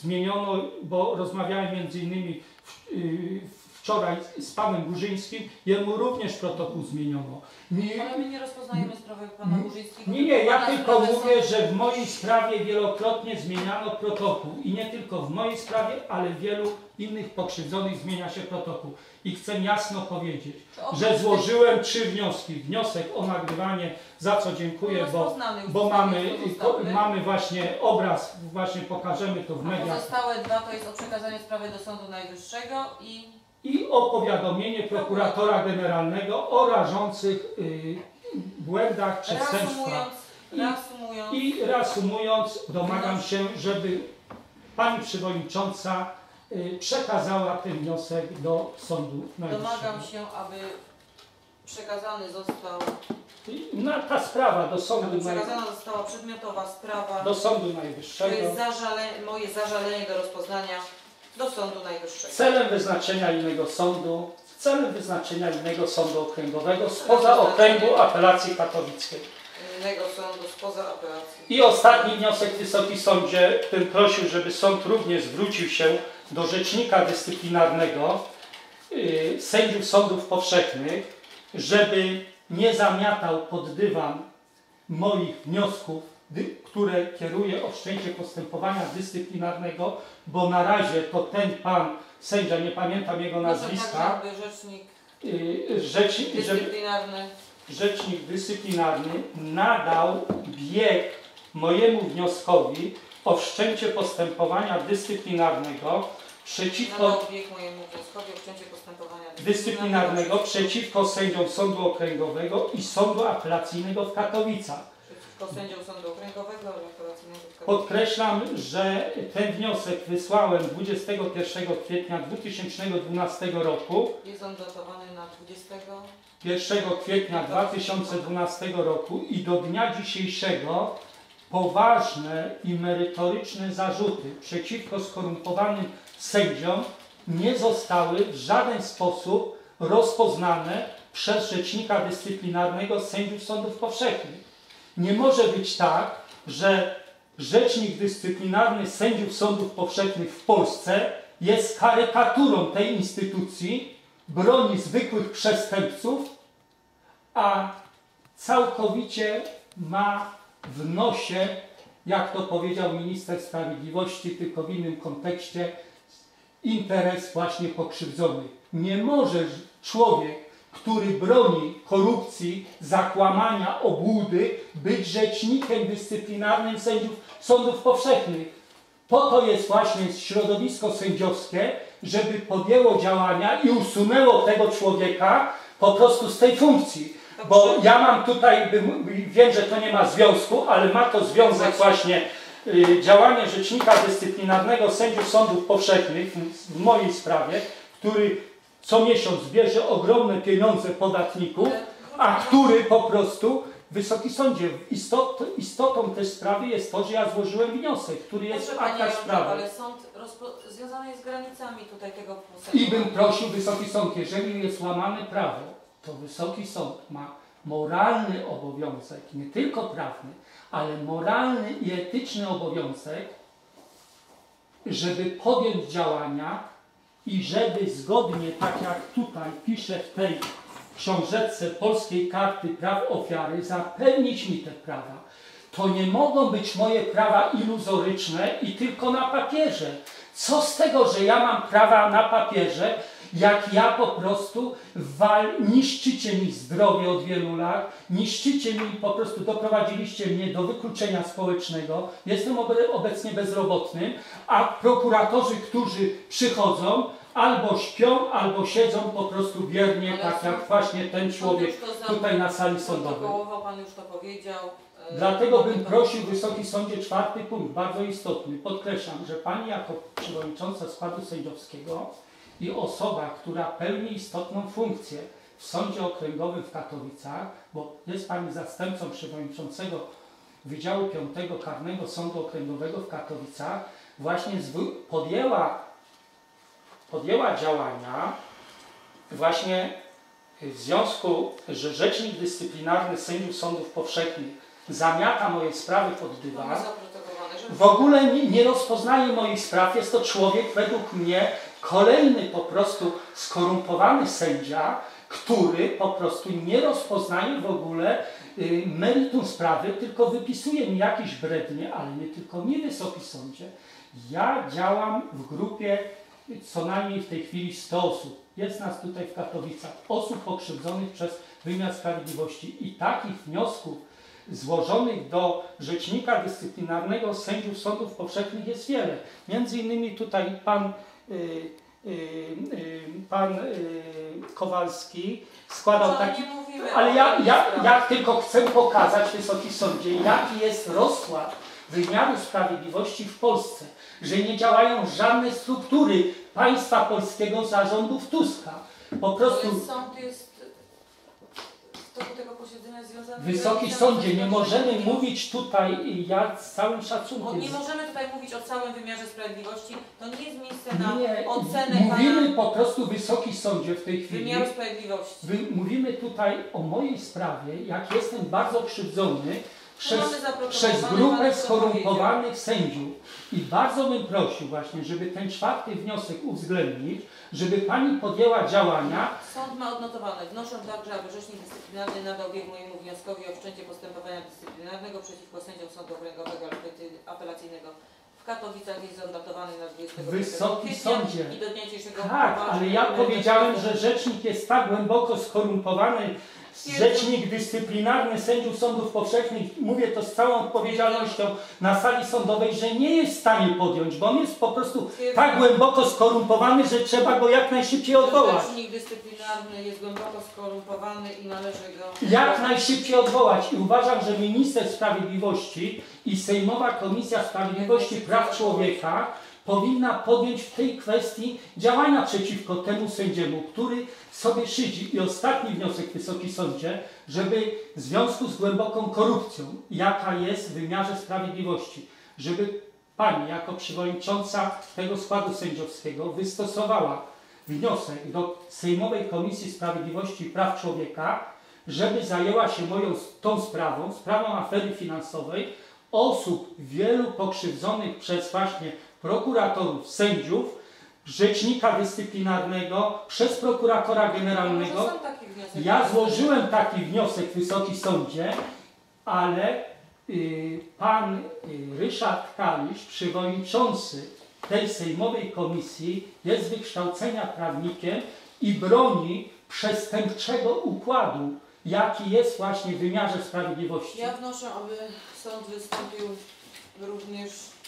zmieniono, bo rozmawiałem między innymi wczoraj z panem Górzyńskim, jemu również protokół zmieniono. Ale my nie rozpoznajemy sprawy pana Górzyńskiego. Nie, ja tylko mówię, że w mojej sprawie wielokrotnie zmieniano protokół i nie tylko w mojej sprawie, ale w wielu innych pokrzywdzonych zmienia się protokół. I chcę jasno powiedzieć, że złożyłem 3 wnioski. Wniosek o nagrywanie, za co dziękuję, bo mamy właśnie obraz, właśnie pokażemy to w mediach. Pozostałe 2 to jest o przekazanie sprawy do Sądu Najwyższego i o powiadomienie prokuratora generalnego o rażących błędach, przestępstwach. Reasumując, domagam się, żeby pani przewodnicząca przekazała ten wniosek do Sądu Najwyższego. Domagam się, aby przekazany został... Ta sprawa do Sądu Najwyższego. Przekazana została przedmiotowa sprawa do Sądu Najwyższego. To jest moje zażalenie do rozpoznania do Sądu Najwyższego. Celem wyznaczenia innego sądu okręgowego spoza okręgu apelacji katowickiej. Innego sądu spoza apelacji. I ostatni wniosek, Wysoki Sądzie, bym prosił, żeby sąd również zwrócił się do rzecznika dyscyplinarnego sędziów sądów powszechnych, żeby nie zamiatał pod dywan moich wniosków, które kieruję o wszczęcie postępowania dyscyplinarnego, bo na razie to ten pan sędzia, nie pamiętam jego nazwiska, rzecznik dyscyplinarny nadał bieg mojemu wnioskowi o wszczęcie postępowania dyscyplinarnego przeciwko sędziom Sądu Okręgowego i Sądu Apelacyjnego w Katowicach. Sędzią Sądu Okręgowego, Podkreślam, że ten wniosek wysłałem 21 kwietnia 2012 roku. Jest on datowany na 1 kwietnia 2012 roku i do dnia dzisiejszego poważne i merytoryczne zarzuty przeciwko skorumpowanym sędziom nie zostały w żaden sposób rozpoznane przez rzecznika dyscyplinarnego sędziów sądów powszechnych. Nie może być tak, że rzecznik dyscyplinarny sędziów sądów powszechnych w Polsce jest karykaturą tej instytucji, broni zwykłych przestępców, a całkowicie ma w nosie, jak to powiedział minister sprawiedliwości, tylko w innym kontekście, interes właśnie pokrzywdzonych. Nie może człowiek, który broni korupcji, zakłamania, obłudy, być rzecznikiem dyscyplinarnym sędziów sądów powszechnych. Po to jest właśnie środowisko sędziowskie, żeby podjęło działania i usunęło tego człowieka po prostu z tej funkcji. Bo ja mam tutaj, wiem, że to nie ma związku, ale ma to związek właśnie działanie rzecznika dyscyplinarnego sędziów sądów powszechnych w mojej sprawie, który co miesiąc bierze ogromne pieniądze podatników, a który po prostu, Wysoki Sądzie, istotą tej sprawy jest to, że ja złożyłem wniosek, który jest w aktach sprawy. Ale sąd związany jest z granicami tutaj tego I bym prosił Wysoki Sąd, jeżeli jest łamane prawo, to Wysoki Sąd ma moralny obowiązek, nie tylko prawny, ale moralny i etyczny obowiązek, żeby podjąć działania i żeby zgodnie, tak jak tutaj piszę w tej książeczce Polskiej Karty Praw Ofiary, zapewnić mi te prawa. To nie mogą być moje prawa iluzoryczne i tylko na papierze. Co z tego, że ja mam prawa na papierze, jak ja po prostu niszczycie mi zdrowie od wielu lat, niszczycie mi, po prostu doprowadziliście mnie do wykluczenia społecznego, jestem obecnie bezrobotnym, a prokuratorzy, którzy przychodzą, albo śpią, albo siedzą po prostu wiernie, tak jak właśnie ten człowiek tutaj na sali sądowej. Pan już to powiedział. Dlatego bym prosił, Wysoki Sądzie, 4. punkt, bardzo istotny. Podkreślam, że Pani jako przewodnicząca składu sędziowskiego i osoba, która pełni istotną funkcję w Sądzie Okręgowym w Katowicach, bo jest Pani zastępcą przewodniczącego Wydziału 5 Karnego Sądu Okręgowego w Katowicach, właśnie podjęła działania właśnie w związku, że rzecznik dyscyplinarny sędziów sądów powszechnych zamiata moje sprawy pod dywan, w ogóle nie rozpoznaje moich spraw. Jest to człowiek według mnie kolejny po prostu skorumpowany sędzia, który po prostu nie rozpoznaje w ogóle meritum sprawy, tylko wypisuje mi jakieś brednie, ale nie tylko mnie, Wysoki Sądzie. Ja działam w grupie co najmniej w tej chwili 100 osób. Jest nas tutaj w Katowicach, osób pokrzywdzonych przez wymiar sprawiedliwości i takich wniosków złożonych do Rzecznika Dyscyplinarnego sędziów sądów powszechnych jest wiele. Między innymi tutaj pan Kowalski składał taki... Ale ja tylko chcę pokazać, Wysoki Sądzie, jaki jest rozkład wymiaru sprawiedliwości w Polsce, że nie działają żadne struktury państwa polskiego za rządów Tuska. Po prostu... Sąd jest w toku tego posiedzenia związany... Wysoki Sądzie, nie możemy mówić tutaj, ja z całym szacunkiem... Nie możemy tutaj mówić o całym wymiarze sprawiedliwości. To nie jest miejsce na Nie, ocenę mówimy po prostu, Wysoki Sądzie, w tej chwili... wymiaru sprawiedliwości. Mówimy tutaj o mojej sprawie, jak jestem bardzo krzywdzony przez grupę skorumpowanych sędziów. I bardzo bym prosił właśnie, żeby ten 4. wniosek uwzględnić, żeby Pani podjęła działania. Sąd ma odnotowane. Wnoszę także, aby Rzecznik Dyscyplinarny nadał bieg mojemu wnioskowi o wszczęcie postępowania dyscyplinarnego przeciwko sędziom Sądu Okręgowego Apelacyjnego w Katowicach. Jest odnotowany na 25 Wysoki kwietnia Sądzie. I do dnia dzisiejszego Tak, ale ja powiedziałem, że rzecznik jest tak głęboko skorumpowany, Rzecznik Dyscyplinarny sędziów sądów powszechnych, mówię to z całą odpowiedzialnością na sali sądowej, że nie jest w stanie podjąć, bo on jest po prostu tak głęboko skorumpowany, że trzeba go jak najszybciej odwołać. Rzecznik Dyscyplinarny jest głęboko skorumpowany i należy go... Jak najszybciej odwołać. I uważam, że Minister Sprawiedliwości i Sejmowa Komisja Sprawiedliwości i Praw Człowieka powinna podjąć w tej kwestii działania przeciwko temu sędziemu, który sobie szydzi. I ostatni wniosek, Wysoki Sądzie, żeby w związku z głęboką korupcją, jaka jest w wymiarze sprawiedliwości, żeby Pani jako przewodnicząca tego składu sędziowskiego wystosowała wniosek do Sejmowej Komisji Sprawiedliwości i Praw Człowieka, żeby zajęła się tą sprawą afery finansowej, osób wielu pokrzywdzonych przez właśnie prokuratorów, sędziów, Rzecznika Dyscyplinarnego, przez prokuratora generalnego. Ja złożyłem taki wniosek, Wysoki Sądzie, ale pan Ryszard Kalisz, przewodniczący tej sejmowej komisji, jest z wykształcenia prawnikiem i broni przestępczego układu, jaki jest właśnie w wymiarze sprawiedliwości. Ja wnoszę, aby sąd wystąpił również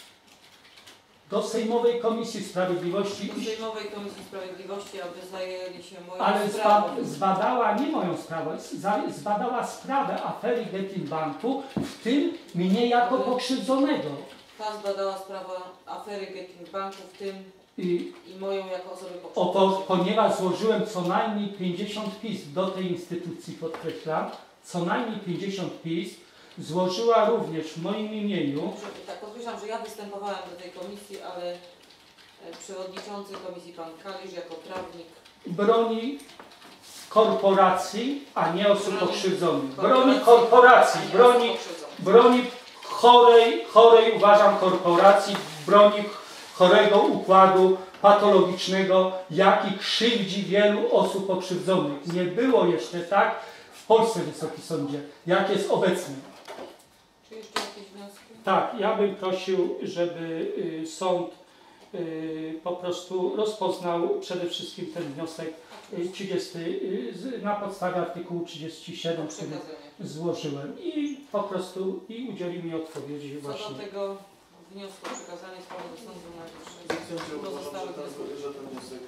do Sejmowej Komisji Sprawiedliwości. Do Sejmowej Komisji Sprawiedliwości, aby zajęli się moją ale sprawą. Zbadała nie moją sprawę, zbadała sprawę afery Getin Banku, w tym mnie jako pokrzywdzonego. Ta zbadała sprawę afery Getin Banku, w tym i moją jako osobę pokrzywdzoną. Ponieważ złożyłem co najmniej 50 pism do tej instytucji, podkreślam, co najmniej 50 pism, złożyła również w moim imieniu. Tak, podkreślam, że ja występowałem do tej komisji, ale przewodniczący komisji pan Kalisz jako prawnik broni korporacji, a nie osób pokrzywdzonych. Broni korporacji, broni chorej, uważam, korporacji, broni chorego układu patologicznego, jaki krzywdzi wielu osób pokrzywdzonych. Nie było jeszcze tak w Polsce, Wysoki Sądzie, jak jest obecnie. Czy jeszcze jakieś wnioski? Tak, ja bym prosił, żeby sąd po prostu rozpoznał przede wszystkim ten wniosek 30 na podstawie artykułu 37, który złożyłem i po prostu udzieli mi odpowiedzi właśnie. Co do tego wniosku o przekazanie sprawy do Sądu Najwyższego, uważam, że ten wniosek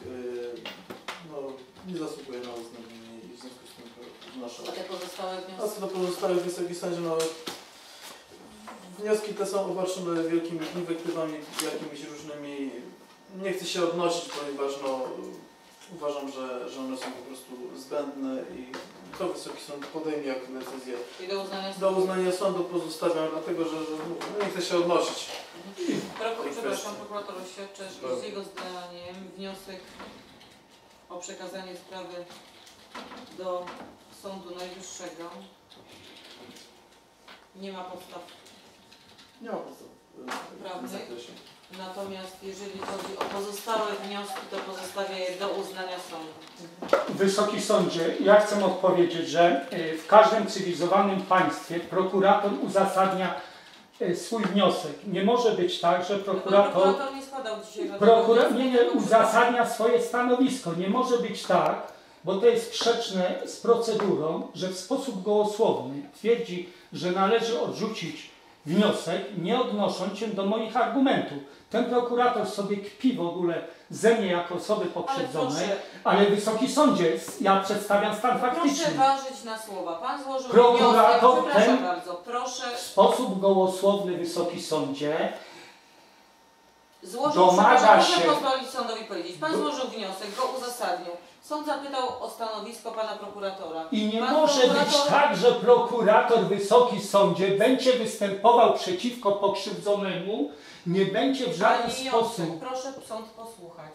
nie zasługuje na uznanie i w związku z tym wnoszę. A te pozostałe wnioski? A co do pozostałych, Wysoki Sądzie, wnioski te są obarczone wielkimi inwektywami, jakimiś różnymi. Nie chcę się odnosić, ponieważ uważam, że one są po prostu zbędne i to Wysoki Sąd podejmie jako decyzję. I do uznania sądu pozostawiam, dlatego że nie chcę się odnosić. Przepraszam, prokurator oświadczy, że z jego zdaniem wniosek o przekazanie sprawy do Sądu Najwyższego nie ma podstaw. Nie ma podstaw. Prawnych. zakresie. Natomiast jeżeli chodzi o pozostałe wnioski, to pozostawia je do uznania sądu. Wysoki Sądzie, ja chcę odpowiedzieć, że w każdym cywilizowanym państwie prokurator uzasadnia swój wniosek. Nie może być tak, że prokurator Nie składał dzisiaj żadnego wniosku, uzasadnia swoje stanowisko. Nie może być tak, bo to jest sprzeczne z procedurą, że w sposób gołosłowny twierdzi, że należy odrzucić wniosek, nie odnosząc się do moich argumentów. Ten prokurator sobie kpi w ogóle ze mnie jako osoby pokrzywdzonej, ale Wysoki Sądzie, ja przedstawiam stan faktyczny. Proszę ważyć na słowa. Pan złożył Prokurator wniosek, przepraszam ten bardzo, proszę. W sposób gołosłowny, Wysoki Sądzie, Złożył, domaga proszę się- pozwolić sądowi powiedzieć. Pan złożył wniosek, go uzasadnił. Sąd zapytał o stanowisko pana prokuratora. i nie Pan może być prokurator- tak, że prokurator, Wysoki Sądzie, będzie występował przeciwko pokrzywdzonemu, nie będzie w żaden Panie sposób. Jacek, proszę sąd posłuchać.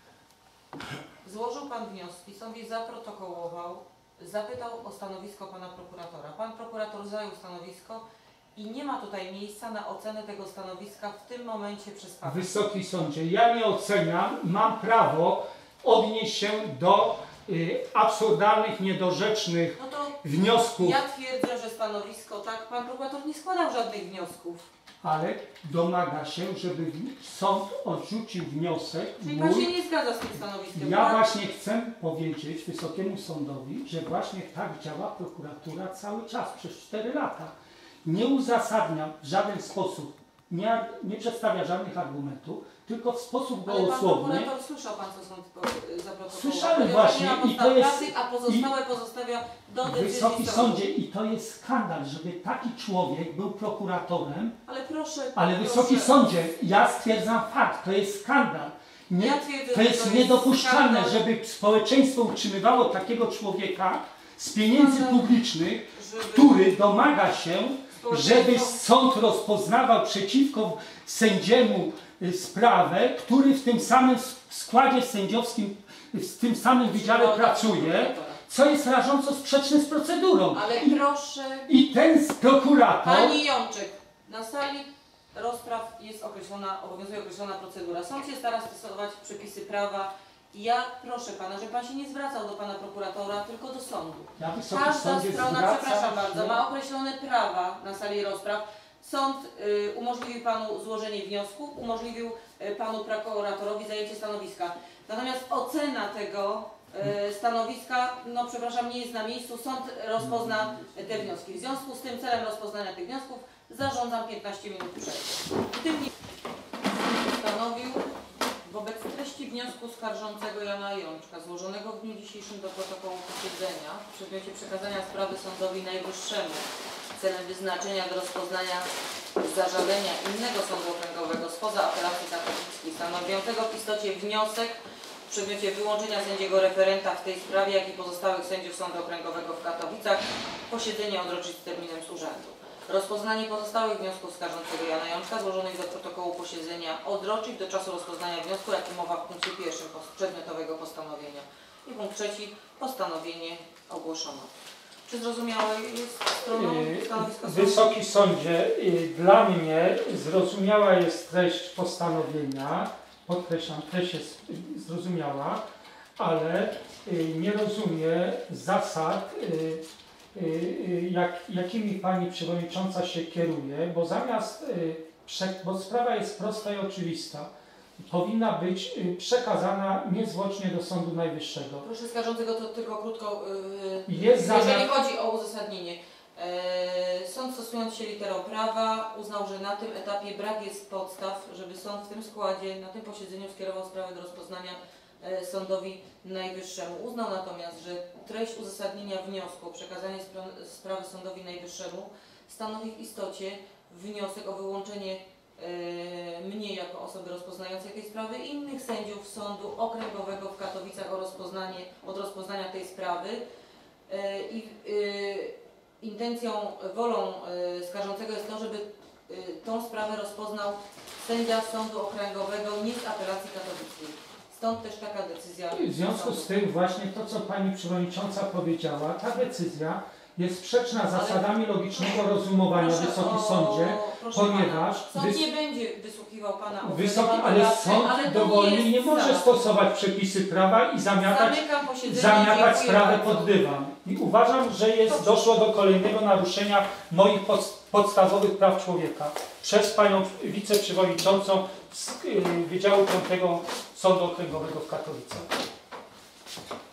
Złożył pan wnioski, sąd je zaprotokołował, zapytał o stanowisko pana prokuratora. Pan prokurator zajął stanowisko i nie ma tutaj miejsca na ocenę tego stanowiska w tym momencie przez pana. Wysoki Sądzie, ja nie oceniam, mam prawo odnieść się do absurdalnych, niedorzecznych No to wniosków, ja twierdzę, że stanowisko tak, pan prokurator nie składał żadnych wniosków. ale domaga się, żeby sąd odrzucił wniosek Czyli pan się mój. nie zgadza z tym stanowiskiem. Ja tak? właśnie chcę powiedzieć Wysokiemu Sądowi, że właśnie tak działa prokuratura cały czas, przez 4 lata. Nie uzasadnia w żaden sposób, nie przedstawia żadnych argumentów, tylko w sposób Ale pan gołosłowny. prokurator, słyszał pan, co sąd zaprotokował. Słyszałem Powiedział, że właśnie nie ma i to podstaw jest- prawnych, a pozostałe pozostawia do decyzji Wysoki sądu. Sądzie, i to jest skandal, żeby taki człowiek był prokuratorem, Ale proszę, ale proszę. Wysoki Sądzie, ja stwierdzam fakt, to jest skandal. Nie, Ja twierdzę, to że jest niedopuszczalne, skandal, żeby społeczeństwo utrzymywało takiego człowieka z pieniędzy Skandal. publicznych, żeby który domaga się, żeby społeczeństwo- sąd rozpoznawał przeciwko sędziemu sprawę, który w tym samym składzie sędziowskim, w tym samym wydziale pracuje, co jest rażąco sprzeczne z procedurą. Ale proszę, I ten prokurator, pani Jączyk, na sali rozpraw jest obowiązuje określona procedura. Sąd się stara stosować przepisy prawa. I ja proszę pana, żeby pan się nie zwracał do pana prokuratora, tylko do sądu. ja Wysoki Każda Sądzie strona, zwracam przepraszam bardzo, się- ma określone prawa na sali rozpraw. Sąd umożliwił panu złożenie wniosku, umożliwił panu prokuratorowi zajęcie stanowiska. Natomiast ocena tego stanowiska, no przepraszam, nie jest na miejscu. Sąd rozpozna te wnioski. W związku z tym celem rozpoznania tych wniosków zarządzam 15 minut przerwy. W tym miejscu stanowił wobec treści wniosku skarżącego Jana Jączka złożonego w dniu dzisiejszym do protokołu posiedzenia w przedmiocie przekazania sprawy sądowi najwyższemu celem wyznaczenia do rozpoznania zażalenia innego sądu okręgowego spoza apelacji katowickiej, stanowiącego w istocie wniosek w przedmiocie wyłączenia sędziego referenta w tej sprawie, jak i pozostałych sędziów Sądu Okręgowego w Katowicach, posiedzenie odroczyć z terminem z urzędu. Rozpoznanie pozostałych wniosków skarżącego Jana Jączka złożonych do protokołu posiedzenia odroczyć do czasu rozpoznania wniosku, jak i mowa w punkcie 1 przedmiotowego postanowienia. I punkt 3. Postanowienie ogłoszono. Czy zrozumiałe jest stroną stanowiska sądu? Wysoki Sądzie, dla mnie zrozumiała jest treść postanowienia, podkreślam, treść jest zrozumiała, ale nie rozumie zasad, jakimi Pani Przewodnicząca się kieruje, bo bo sprawa jest prosta i oczywista, powinna być przekazana niezwłocznie do Sądu Najwyższego. Proszę skarżącego, to tylko krótko, Jest jeżeli chodzi o uzasadnienie. Sąd, stosując się literą prawa, uznał, że na tym etapie brak jest podstaw, żeby sąd w tym składzie, na tym posiedzeniu skierował sprawę do rozpoznania Sądowi Najwyższemu. Uznał natomiast, że treść uzasadnienia wniosku o przekazanie sprawy Sądowi Najwyższemu stanowi w istocie wniosek o wyłączenie mnie jako osoby rozpoznającej tej sprawy i innych sędziów Sądu Okręgowego w Katowicach od rozpoznania tej sprawy intencją, wolą skarżącego jest to, żeby tą sprawę rozpoznał sędzia Sądu Okręgowego nie z apelacji katowickiej. Stąd też taka decyzja. W związku z tym właśnie to, co Pani Przewodnicząca powiedziała, ta decyzja jest sprzeczna z zasadami logicznego rozumowania, Wysoki Sądzie, proszę ponieważ pana, sąd nie będzie wysłuchiwał pana ale obywatela, sąd ale to dowolnie jest nie może zarzut. stosować przepisy prawa i zamiatać Zamykam posiedzenie. zamiatać Dziękuję sprawę bardzo. pod dywan. I uważam, że doszło do kolejnego naruszenia moich podstawowych praw człowieka przez panią wiceprzewodniczącą z Wydziału V Sądu Okręgowego w Katowicach.